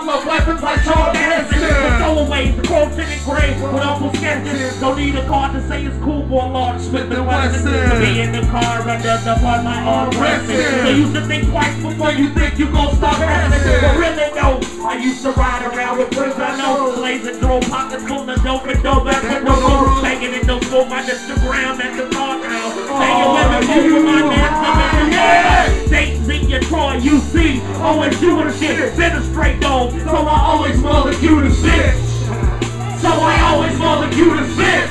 of weapons like Charles Manson. Stowaways, quotes and engraved with Uncle sketches. Don't need a card to say it's cool for a large Smith and Wesson. Be in the car under the bar, my arm resting. So you should think twice before you think you gon' stop wrestling. But really no, I used to ride around with friends I know, blazing through pockets full of dope and dope back with no room. Taking it no smoke my Instagram at the car now. Taking women over my dance, Satan's in your Troy, you see, always doing shit, been a straight dog, so I always mother you to bitch. So I always mother you to bitch.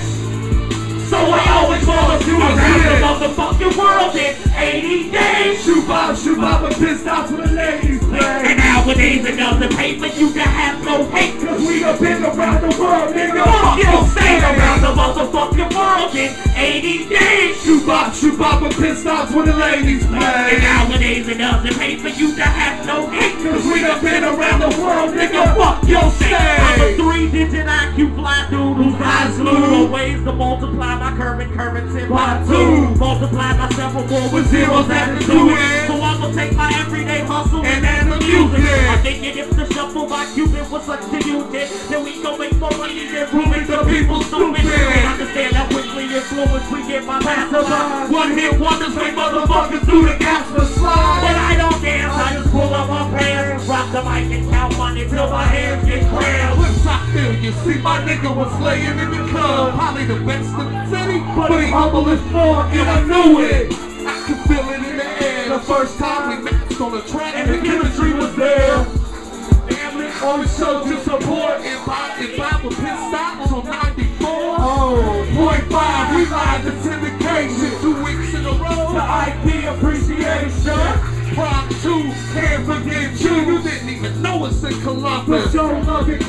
So I always mother you to bitch. Around the motherfucking world in 80 days. Shoot Bob, and pissed off with the ladies play. And nowadays it doesn't pay for you to have no hate, cause we have been around the world, nigga. Fuck you, stay around the motherfucking world in 80 days. Shoot Bob, and pissed off with the ladies play. And nowadays it doesn't pay for you to have no hate, cause we have been around the world, nigga. Fuck your stay. I'm a 3-digit IQ fly dude who's high slew. Ways to multiply my currency by 2. Multiply my several more with zeros added to it. So I'ma take my everyday hustle and amuse it. I'm thinking if the shuffle by Cupid was such a unit, then we gon' make more money than proving the people stupid. Understand how quickly influence we get my mastermind. One hit wonders make motherfuckers do the gas for slide. But I don't dance, I just pull up my pants, rock the mic and count money till my hands get cramped. What's I feel? You see my nigga was laying in the club, probably the best in the city, but he humble as fuck and I knew it. I could feel it in the air. The first time we matched on the track and the chemistry was there. Damn it, always showed you support. If I was pissed off on 94. Oh, 0.5, we lied to syndication. 2 weeks in a row to IP appreciation. Prime 2, can't forget you. You didn't even know it's in Columbus. Around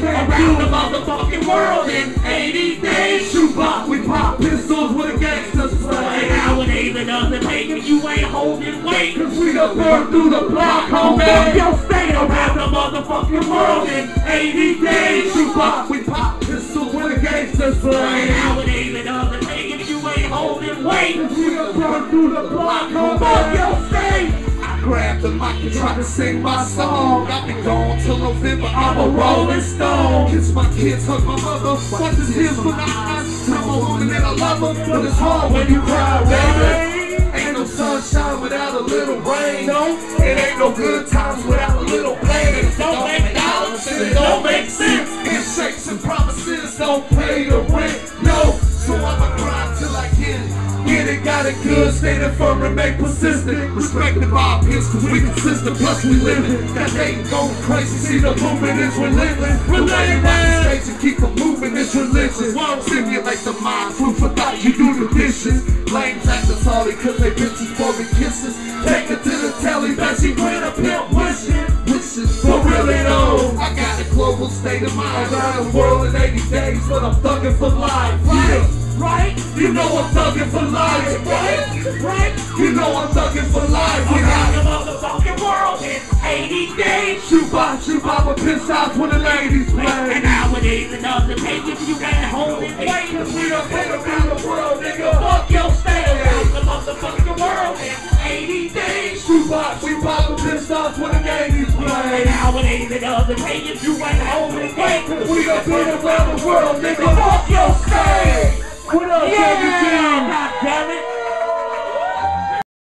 the motherfucking world in 80 days. Shoot Bob, we pop pistols with a gangster's play. Nowadays it doesn't pay if you ain't holding weight, cause we done burned through the block, homie. Yo, stay around the motherfucking world in 80 days. Shoot Bob, we pop pistols with a gangster's play. Nowadays it doesn't pay if you ain't holding weight, cause we done burned through the block, homie. Yo, stay. Grab the mic and try to sing my song. I've been gone till November, I'm a rolling stone. Kiss my kids, hug my mother, wipe the tears from my eyes. Tell my woman that I love her, but it's hard when you cry, baby. Ain't no sunshine without a little rain, no. It ain't no good times without a little pain. It don't make dollars and it don't make sense. Handshakes and promises don't pay the rent, no. So I'ma grind till I get it. Get it, got it good, stay firm and make persistent. Respected by our peers, cause we consistent, plus we living. That ain't going crazy, see the movement is relentless. The way you rock the stage and keep the movement is religious. Simulate the mind, food for thought, you do the dishes. Lames act as all cause they bitches for me kisses. Take it to the telly, that she grant a pimp wishes. But really though, I got a global state of mind. Around the world in 80 days, but I'm thugging for life. Yeah. Right? You know I'm thugging for life, right? You know I'm thugging for life. Around the motherfucking world in 80 days. Shoot Bob, with piss outs when the ladies play. And nowadays it doesn't pay if you ain't holding weight, cause we done been around the world, nigga. Fuck your stay around the motherfucking world in 80 days. Shoot Bob, with piss outs when the ladies play. And nowadays it doesn't pay if you ain't holding weight, cause we done been around the world, nigga. Fuck your stay. What up, yeah! God damn it!